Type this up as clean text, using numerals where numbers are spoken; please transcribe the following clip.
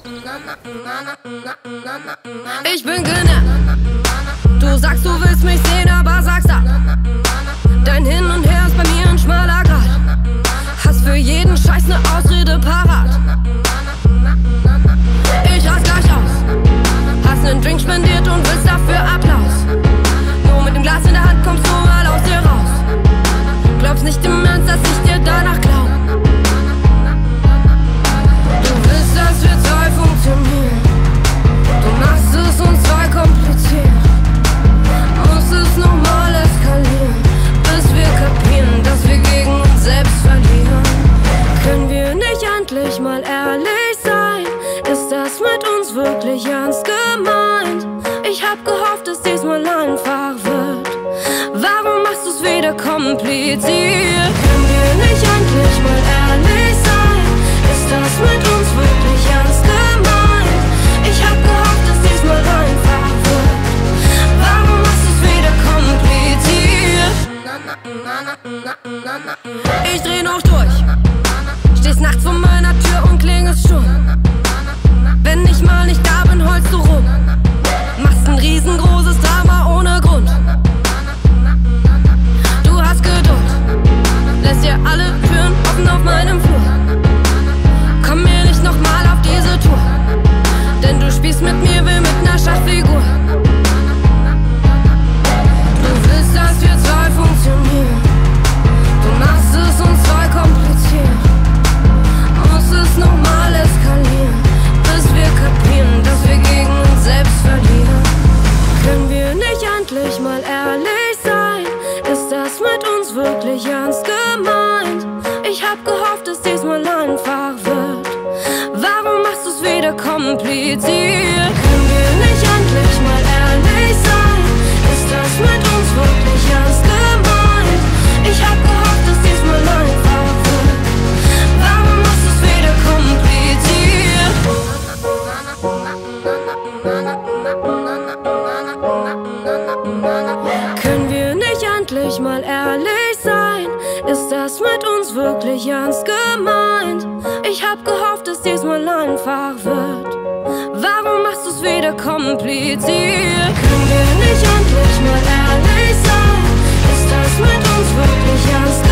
Ich bin genervt. Du sagst, du willst mich sehen, aber sagst ab. Dein Hin und Her ist bei mir ein schmaler Grat. Hast für jeden Scheiß ne Ausrede parat. Ich rast gleich aus. Hast nen Drink spendiert und willst dafür Applaus. Nur mit dem Glas in der Hand kommst du mal aus dir raus. Glaubst nicht im Ernst, dass ich dir danach glaub. Du willst, dass wir zwei funktionieren. Du machst es uns zwei kompliziert. Muss es nochmal eskalieren, bis wir kapieren, dass wir gegen uns selbst verlieren. Können wir nicht endlich mal ehrlich sein? Ist das mit uns wirklich ernst gemeint? Ich hab gehofft, dass diesmal einfach wird. Warum machst du's wieder kompliziert? Können wir nicht endlich mal ehrlich sein? Ist das mit uns wirklich ernst gemeint? Ich hab gehofft, dass diesmal einfach wird. Warum machst du's wieder kompliziert? Ich dreh noch durch. Stehst nachts vor meiner Tür und klingelst schon. Wenn ich mal nicht da bin, heulst du rum. Machst ein riesengroßes Drama ohne Grund. Du hast Geduld, lässt dir alle Türen offen auf meinem Flur. Komm mir nicht nochmal auf diese Tour, denn du spielst mit mir wie mit ner Schachfigur. Du willst, dass wir zwei funktionieren. Du machst es uns zwei kompliziert. Muss es nochmal eskalieren, bis wir kapieren, dass wir gegen uns selbst verlieren. Können wir nicht endlich mal ehrlich sein? Ist das mit uns wirklich ernst gemeint? Ich hab gehofft, dass diesmal einfach wird. Warum machst du's wieder kompliziert? Können wir nicht endlich mal ehrlich sein? Ist das mit uns wirklich ernst gemeint? Ich hab gehofft, dass diesmal einfach wird. Warum machst du's wieder kompliziert? Können wir nicht endlich mal ehrlich sein? Ist das mit uns wirklich ernst gemeint? Ich hab gehofft, dass diesmal einfach wird. Warum machst du's wieder kompliziert? Können wir nicht endlich mal ehrlich sein? Ist das mit uns wirklich ernst